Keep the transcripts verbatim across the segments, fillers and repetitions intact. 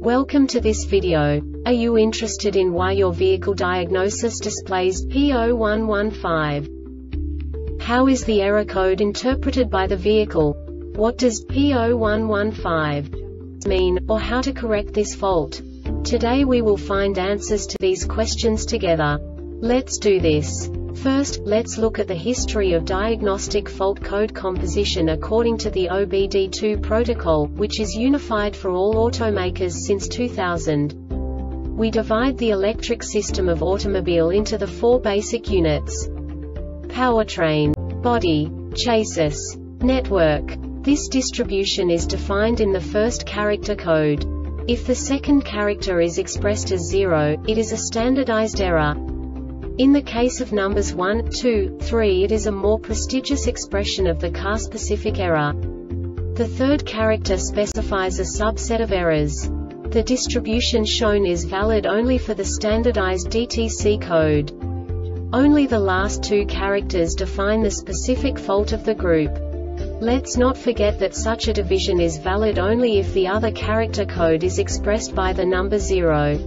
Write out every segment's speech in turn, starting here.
Welcome to this video. Are you interested in why your vehicle diagnosis displays P zero one one five? How is the error code interpreted by the vehicle? What does P zero one one five mean, or how to correct this fault? Today we will find answers to these questions together. Let's do this. First, let's look at the history of diagnostic fault code composition according to the O B D two protocol, which is unified for all automakers since two thousand. We divide the electric system of automobile into the four basic units: powertrain, body, chassis, network. This distribution is defined in the first character code. If the second character is expressed as zero, it is a standardized error. In the case of numbers one, two, three, it is a more prestigious expression of the car-specific error. The third character specifies a subset of errors. The distribution shown is valid only for the standardized D T C code. Only the last two characters define the specific fault of the group. Let's not forget that such a division is valid only if the other character code is expressed by the number zero.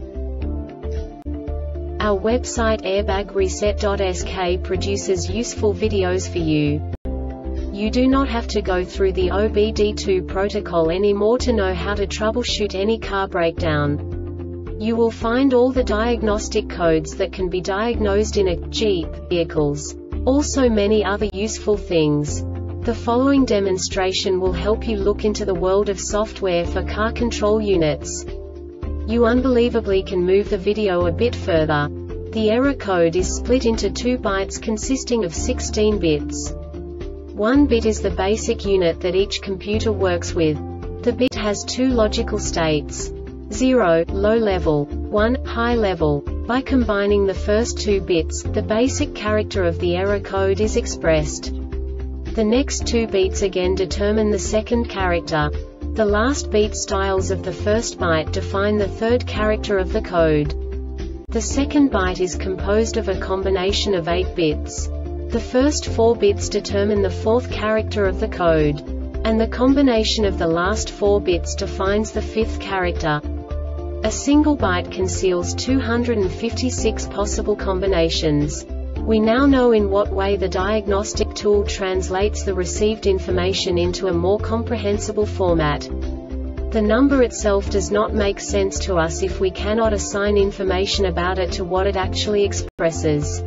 Our website airbag reset dot S K produces useful videos for you. You do not have to go through the O B D two protocol anymore to know how to troubleshoot any car breakdown. You will find all the diagnostic codes that can be diagnosed in a Jeep vehicles. Also many other useful things. The following demonstration will help you look into the world of software for car control units. You unbelievably can move the video a bit further. The error code is split into two bytes consisting of sixteen bits. One bit is the basic unit that each computer works with. The bit has two logical states: zero, low level, one, high level. By combining the first two bits, the basic character of the error code is expressed. The next two bits again determine the second character. The last beat styles of the first byte define the third character of the code. The second byte is composed of a combination of eight bits. The first four bits determine the fourth character of the code. And the combination of the last four bits defines the fifth character. A single byte conceals two hundred fifty-six possible combinations. We now know in what way the diagnostic tool translates the received information into a more comprehensible format. The number itself does not make sense to us if we cannot assign information about it to what it actually expresses.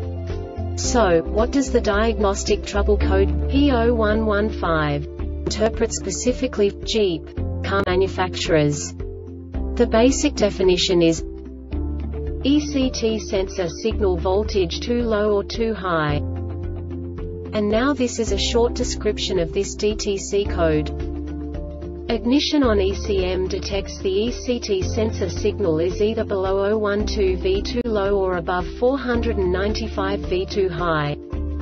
So, what does the diagnostic trouble code P zero one one five interpret specifically for Jeep car manufacturers? The basic definition is E C T sensor signal voltage too low or too high. And now this is a short description of this D T C code. Ignition on E C M detects the E C T sensor signal is either below zero one two volt too low or above four hundred ninety-five volt too high.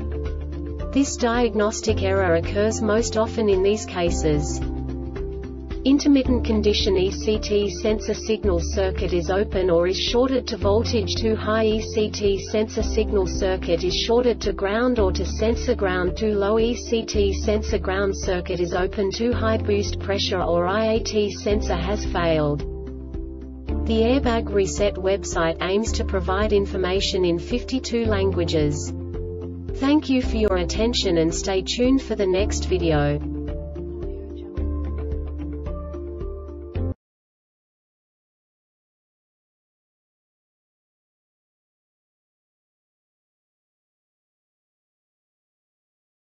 This diagnostic error occurs most often in these cases: intermittent condition E C T sensor signal circuit is open or is shorted to voltage too high. E C T sensor signal circuit is shorted to ground or to sensor ground too low. E C T sensor ground circuit is open too high. Boost pressure or I A T sensor has failed. The Airbag Reset website aims to provide information in fifty-two languages. Thank you for your attention and stay tuned for the next video.